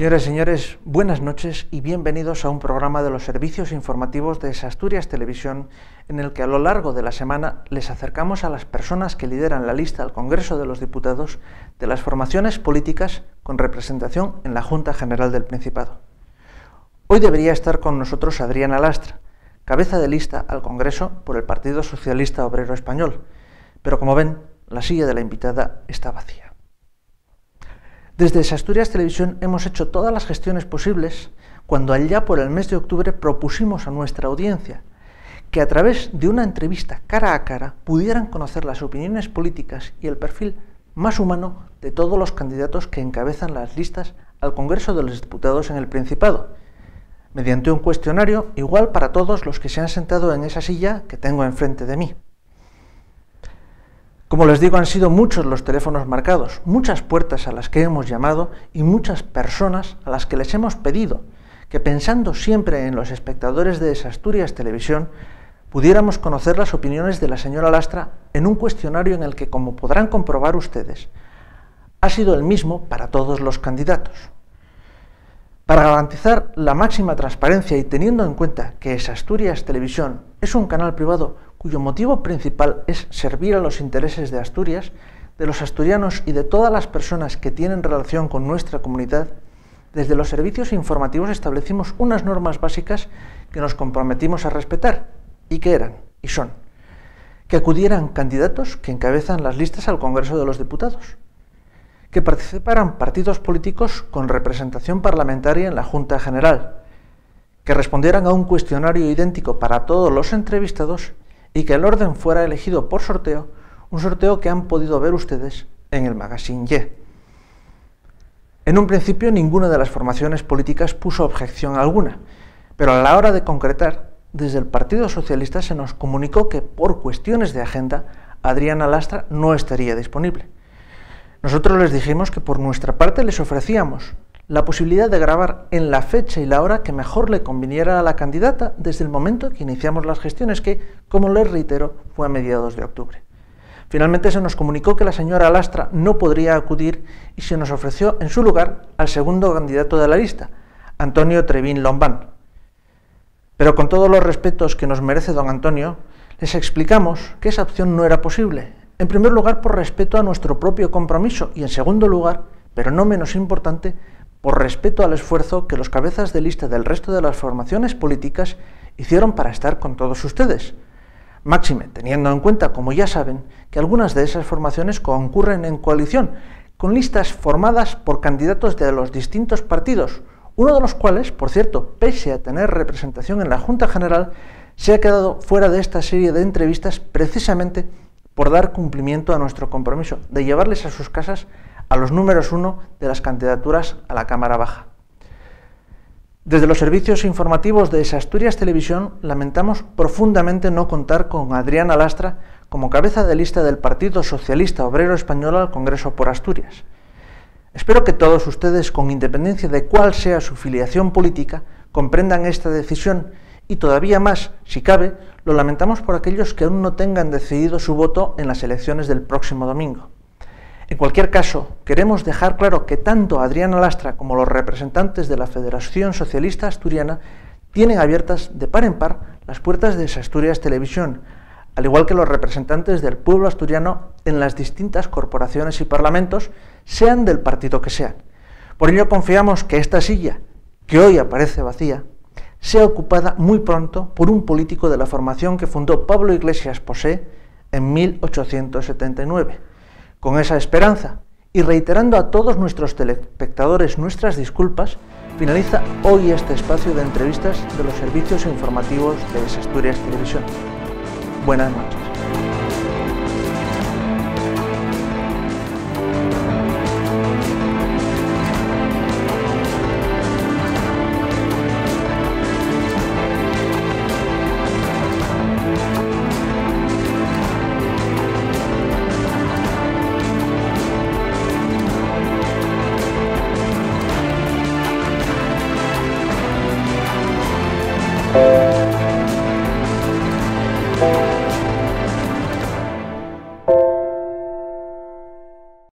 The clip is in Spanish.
Señoras y señores, buenas noches y bienvenidos a un programa de los servicios informativos de Asturias Televisión, en el que a lo largo de la semana les acercamos a las personas que lideran la lista al Congreso de los Diputados de las formaciones políticas con representación en la Junta General del Principado. Hoy debería estar con nosotros Adriana Lastra, cabeza de lista al Congreso por el Partido Socialista Obrero Español, pero como ven, la silla de la invitada está vacía. Desde Asturias Televisión hemos hecho todas las gestiones posibles cuando allá por el mes de octubre propusimos a nuestra audiencia que a través de una entrevista cara a cara pudieran conocer las opiniones políticas y el perfil más humano de todos los candidatos que encabezan las listas al Congreso de los Diputados en el Principado, mediante un cuestionario igual para todos los que se han sentado en esa silla que tengo enfrente de mí. Como les digo, han sido muchos los teléfonos marcados, muchas puertas a las que hemos llamado y muchas personas a las que les hemos pedido que, pensando siempre en los espectadores de Asturias Televisión, pudiéramos conocer las opiniones de la señora Lastra en un cuestionario en el que, como podrán comprobar ustedes, ha sido el mismo para todos los candidatos. Para garantizar la máxima transparencia y teniendo en cuenta que Asturias Televisión es un canal privado cuyo motivo principal es servir a los intereses de Asturias, de los asturianos y de todas las personas que tienen relación con nuestra comunidad, desde los servicios informativos establecimos unas normas básicas que nos comprometimos a respetar, y que eran, y son, que acudieran candidatos que encabezan las listas al Congreso de los Diputados, que participaran partidos políticos con representación parlamentaria en la Junta General, que respondieran a un cuestionario idéntico para todos los entrevistados y que el orden fuera elegido por sorteo, un sorteo que han podido ver ustedes en el Magazine Y. En un principio ninguna de las formaciones políticas puso objeción alguna, pero a la hora de concretar, desde el Partido Socialista se nos comunicó que por cuestiones de agenda Adriana Lastra no estaría disponible. Nosotros les dijimos que por nuestra parte les ofrecíamos la posibilidad de grabar en la fecha y la hora que mejor le conviniera a la candidata desde el momento que iniciamos las gestiones, que, como les reitero, fue a mediados de octubre. Finalmente se nos comunicó que la señora Lastra no podría acudir y se nos ofreció en su lugar al segundo candidato de la lista, Antonio Trevín Lombán. Pero con todos los respetos que nos merece don Antonio, les explicamos que esa opción no era posible, en primer lugar por respeto a nuestro propio compromiso y en segundo lugar, pero no menos importante, por respeto al esfuerzo que los cabezas de lista del resto de las formaciones políticas hicieron para estar con todos ustedes. Máxime, teniendo en cuenta, como ya saben, que algunas de esas formaciones concurren en coalición, con listas formadas por candidatos de los distintos partidos, uno de los cuales, por cierto, pese a tener representación en la Junta General, se ha quedado fuera de esta serie de entrevistas precisamente por dar cumplimiento a nuestro compromiso de llevarles a sus casas a los números 1 de las candidaturas a la Cámara Baja. Desde los servicios informativos de Asturias Televisión lamentamos profundamente no contar con Adriana Lastra como cabeza de lista del Partido Socialista Obrero Español al Congreso por Asturias. Espero que todos ustedes, con independencia de cuál sea su filiación política, comprendan esta decisión y todavía más, si cabe, lo lamentamos por aquellos que aún no tengan decidido su voto en las elecciones del próximo domingo. En cualquier caso, queremos dejar claro que tanto Adriana Lastra como los representantes de la Federación Socialista Asturiana tienen abiertas de par en par las puertas de Asturias Televisión, al igual que los representantes del pueblo asturiano en las distintas corporaciones y parlamentos, sean del partido que sean. Por ello confiamos que esta silla, que hoy aparece vacía, sea ocupada muy pronto por un político de la formación que fundó Pablo Iglesias Posé en 1879. Con esa esperanza, y reiterando a todos nuestros telespectadores nuestras disculpas, finaliza hoy este espacio de entrevistas de los servicios informativos de Asturias Televisión. Buenas noches.